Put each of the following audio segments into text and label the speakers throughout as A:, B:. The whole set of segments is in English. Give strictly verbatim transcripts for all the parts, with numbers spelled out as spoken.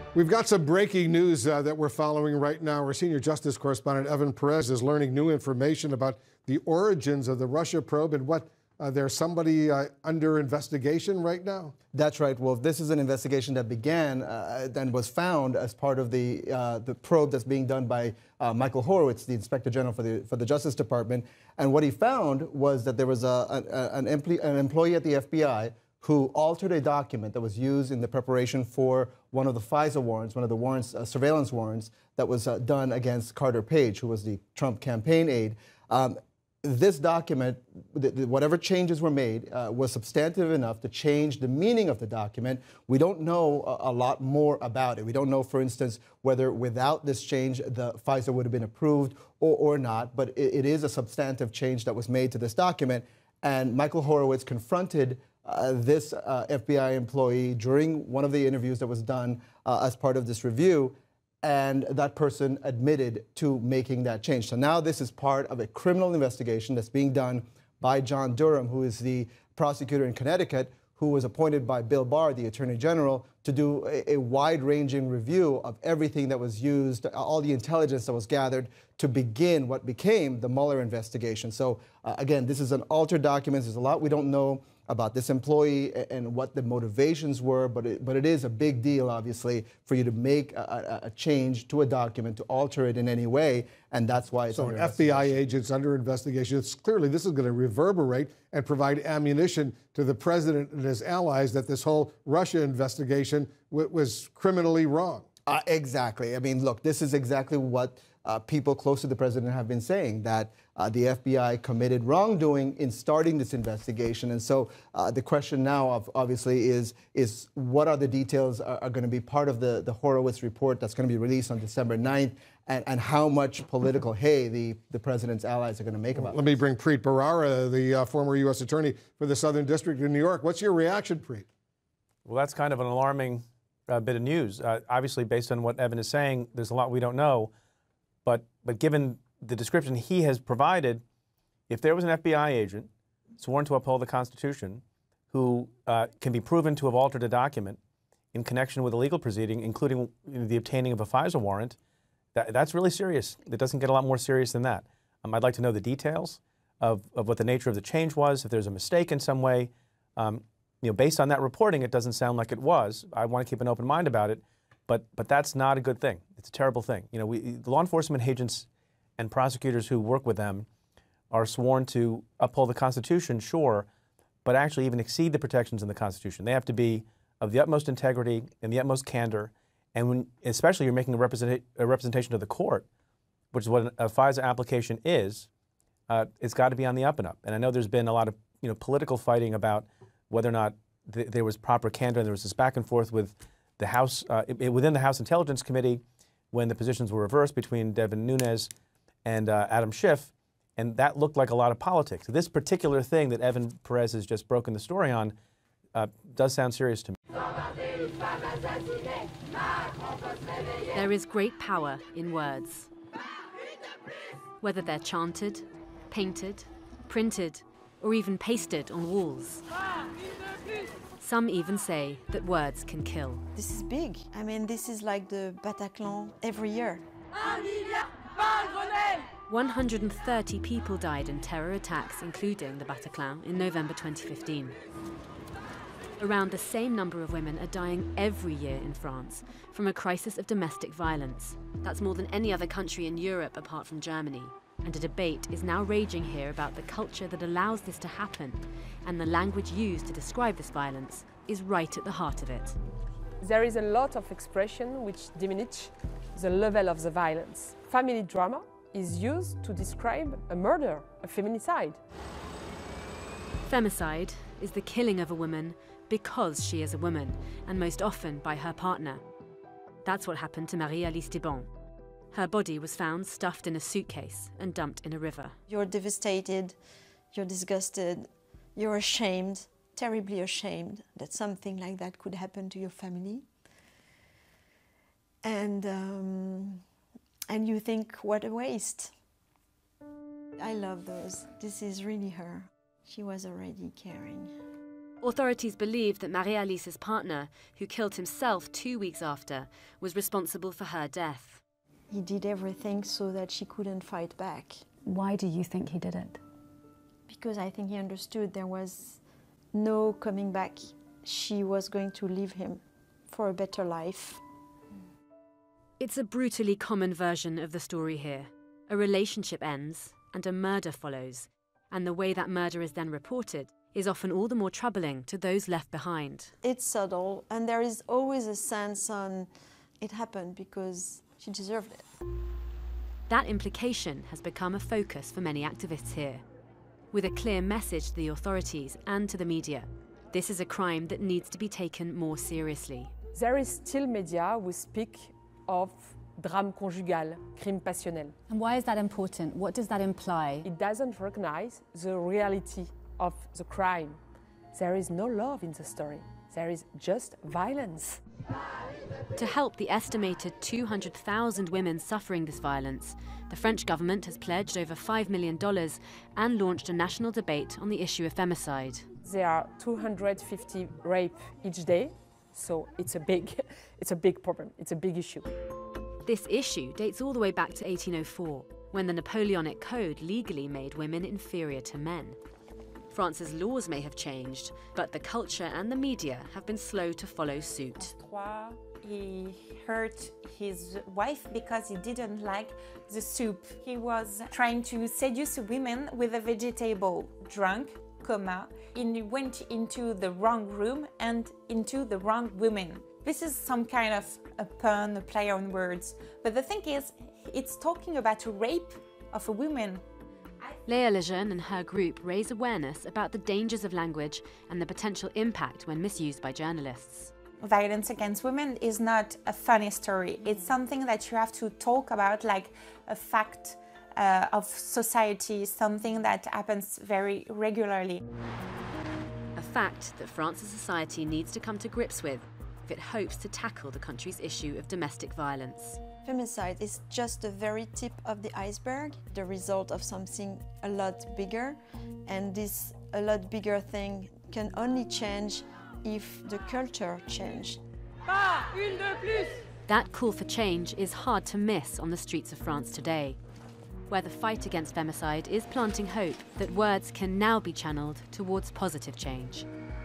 A: We've got some breaking news uh, that we're following right now. Our senior justice correspondent, Evan Perez, is learning new information about the origins of the Russia probe and what uh, there's somebody uh, under investigation right now.
B: That's right, Wolf. This is an investigation that began uh, and was found as part of the uh, the probe that's being done by uh, Michael Horowitz, the Inspector General for the for the Justice Department. And what he found was that there was a, a, an, empl an employee at the F B I who altered a document that was used in the preparation for one of the FISA warrants, one of the warrants, uh, surveillance warrants that was uh, done against Carter Page, who was the Trump campaign aide. Um, this document, th th whatever changes were made, uh, was substantive enough to change the meaning of the document. We don't know a, a lot more about it. We don't know, for instance, whether without this change the FISA would have been approved or, or not, but it, it is a substantive change that was made to this document. And Michael Horowitz confronted Uh, this uh, F B I employee during one of the interviews that was done uh, as part of this review, and that person admitted to making that change. So now this is part of a criminal investigation that's being done by John Durham, who is the prosecutor in Connecticut, who was appointed by Bill Barr, the Attorney General, to do a, a wide-ranging review of everything that was used, all the intelligence that was gathered to begin what became the Mueller investigation. So uh, again, this is an altered document. There's a lot we don't know about this employee and what the motivations were, but it, but it is a big deal, obviously, for you to make a, a, a change to a document, to alter it in any way, and that's why it's
A: so
B: under
A: F B I agents under investigation. It's clearly this is going to reverberate and provide ammunition to the president and his allies that this whole Russia investigation w was criminally wrong.
B: Uh, exactly. I mean, look, this is exactly what uh, people close to the president have been saying, that uh, the F B I committed wrongdoing in starting this investigation. And so uh, the question now, of, obviously, is, is what are the details are, are going to be part of the, the Horowitz report that's going to be released on December ninth, and, and how much political hay the, the president's allies are going to make about it.
A: Let me bring Preet Bharara, the uh, former U S attorney for the Southern District of New York. What's your reaction, Preet?
C: Well, that's kind of an alarming uh, bit of news. Uh, obviously, based on what Evan is saying, there's a lot we don't know. But, but given the description he has provided, if there was an F B I agent sworn to uphold the Constitution who uh, can be proven to have altered a document in connection with a legal proceeding, including the obtaining of a FISA warrant, that, that's really serious. It doesn't get a lot more serious than that. Um, I'd like to know the details of, of what the nature of the change was, if there's a mistake in some way. Um, you know, based on that reporting, it doesn't sound like it was. I want to keep an open mind about it, but, but that's not a good thing. It's a terrible thing. You know, we, the law enforcement agents and prosecutors who work with them are sworn to uphold the Constitution, sure, but actually even exceed the protections in the Constitution. They have to be of the utmost integrity and the utmost candor, and when, especially you're making a, represent, a representation to the court, which is what a FISA application is, uh, it's got to be on the up and up. And I know there's been a lot of you know political fighting about whether or not th there was proper candor, and there was this back and forth with the House, uh, it, within the House Intelligence Committee, when the positions were reversed between Devin Nunes and uh, Adam Schiff, and that looked like a lot of politics. This particular thing that Evan Perez has just broken the story on uh, does sound serious to me.
D: There is great power in words. Whether they're chanted, painted, printed, or even pasted on walls. Some even say that words can kill.
E: This is big. I mean, this is like the Bataclan every year.
D: one hundred thirty people died in terror attacks, including the Bataclan, in November twenty fifteen. Around the same number of women are dying every year in France from a crisis of domestic violence. That's more than any other country in Europe apart from Germany. And a debate is now raging here about the culture that allows this to happen, and the language used to describe this violence is right at the heart of it.
F: There is a lot of expression which diminish the level of the violence. Family drama is used to describe a murder, a feminicide.
D: Femicide is the killing of a woman because she is a woman, and most often by her partner. That's what happened to Marie-Alice Thibon. Her body was found stuffed in a suitcase and dumped in a river.
E: You're devastated, you're disgusted, you're ashamed, terribly ashamed that something like that could happen to your family. And, um, and you think, what a waste. I love those. This is really her. She was already caring.
D: Authorities believe that Maria-Alice's partner, who killed himself two weeks after, was responsible for her death.
E: He did everything so that she couldn't fight back.
G: Why do you think he did it?
E: Because I think he understood there was no coming back. She was going to leave him for a better life.
D: It's a brutally common version of the story here. A relationship ends and a murder follows, and the way that murder is then reported is often all the more troubling to those left behind.
E: It's subtle, and there is always a sense on it happened because she deserved it.
D: That implication has become a focus for many activists here, with a clear message to the authorities and to the media. This is a crime that needs to be taken more seriously.
F: There is still media who speak of drame conjugal, crime passionnel.
G: And why is that important? What does that imply?
F: It doesn't recognize the reality of the crime. There is no love in the story. There is just violence.
D: To help the estimated two hundred thousand women suffering this violence, the French government has pledged over five million dollars and launched a national debate on the issue of femicide.
F: There are two hundred fifty rapes each day, so it's a big, it's a big problem. It's a big issue.
D: This issue dates all the way back to eighteen oh four, when the Napoleonic Code legally made women inferior to men. France's laws may have changed, but the culture and the media have been slow to follow suit.
H: He hurt his wife because he didn't like the soup. He was trying to seduce women with a vegetable, drunk, coma, and he went into the wrong room and into the wrong woman. This is some kind of a pun, a play on words. But the thing is, it's talking about a rape of a woman.
D: Léa Lejeune and her group raise awareness about the dangers of language and the potential impact when misused by journalists.
H: Violence against women is not a funny story. It's something that you have to talk about like a fact uh, of society, something that happens very regularly.
D: A fact that France's society needs to come to grips with if it hopes to tackle the country's issue of domestic violence.
E: Femicide is just the very tip of the iceberg, the result of something a lot bigger, and this a lot bigger thing can only change if the culture changed.
D: That call for change is hard to miss on the streets of France today, where the fight against femicide is planting hope that words can now be channeled towards positive change.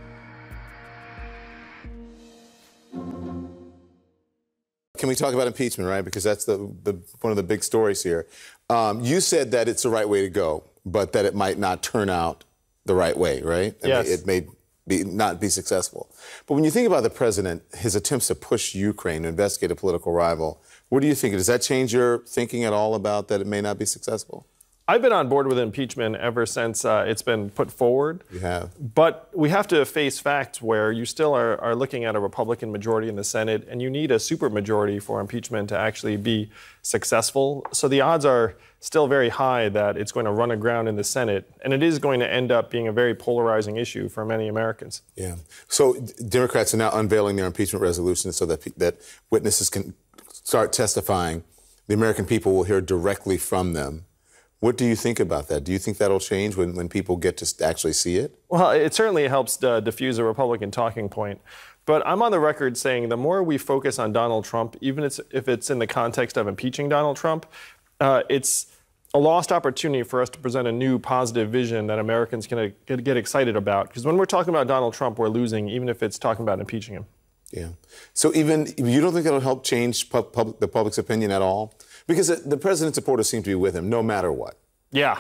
I: Can we talk about impeachment, right? Because that's the, the one of the big stories here. Um, you said that it's the right way to go, but that it might not turn out the right way, right? I
C: yes.
I: mean, it may be, not be successful. But when you think about the president, his attempts to push Ukraine to investigate a political rival, what do you think? Does that change your thinking at all about that it may not be successful?
C: I've been on board with impeachment ever since uh, it's been put forward.
I: You have.
C: But we have to face facts where you still are, are looking at a Republican majority in the Senate, and you need a supermajority for impeachment to actually be successful. So the odds are still very high that it's going to run aground in the Senate, and it is going to end up being a very polarizing issue for many Americans.
I: Yeah. So Democrats are now unveiling their impeachment resolution so that that witnesses can start testifying. The American people will hear directly from them. What do you think about that? Do you think that'll change when, when people get to actually see it?
C: Well, it certainly helps uh, diffuse a Republican talking point. But I'm on the record saying the more we focus on Donald Trump, even if it's in the context of impeaching Donald Trump, uh, it's a lost opportunity for us to present a new positive vision that Americans can uh, get excited about. Because when we're talking about Donald Trump, we're losing, even if it's talking about impeaching him.
I: Yeah. So even, you don't think it'll help change pub, pub, the public's opinion at all? Because the president's supporters seem to be with him no matter what.
C: Yeah.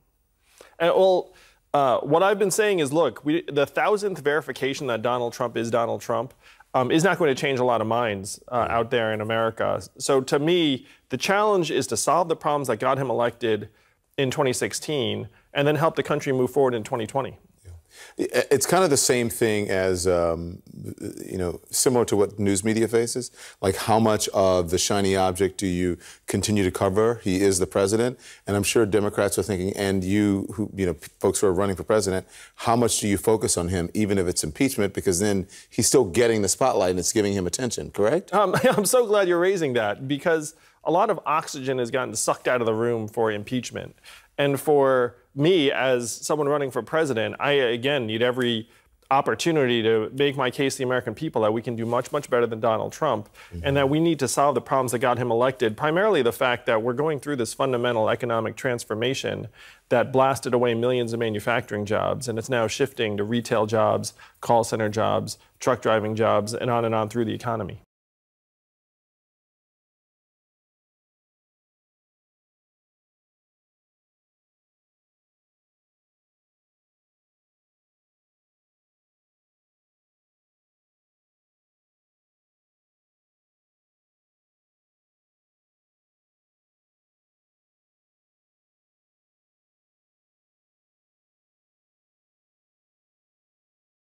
C: And, well, uh, what I've been saying is, look, we, the thousandth verification that Donald Trump is Donald Trump um, is not going to change a lot of minds uh, out there in America. So to me, the challenge is to solve the problems that got him elected in twenty sixteen and then help the country move forward in twenty twenty.
I: It's kind of the same thing as, um, you know, similar to what news media faces. Like, how much of the shiny object do you continue to cover? He is the president. And I'm sure Democrats are thinking, and you, who, you know, folks who are running for president, how much do you focus on him, even if it's impeachment? Because then he's still getting the spotlight and it's giving him attention, correct?
C: Um, I'm so glad you're raising that, because a lot of oxygen has gotten sucked out of the room for impeachment. And for me, as someone running for president, I, again, need every
J: opportunity to make my case to the American people that we can do much, much better than Donald Trump, mm-hmm. and that we need to solve the problems that got him elected, primarily the fact that we're going through this fundamental economic transformation that blasted away millions of manufacturing jobs, and it's now shifting to retail jobs, call center jobs, truck driving jobs, and on and on through the economy.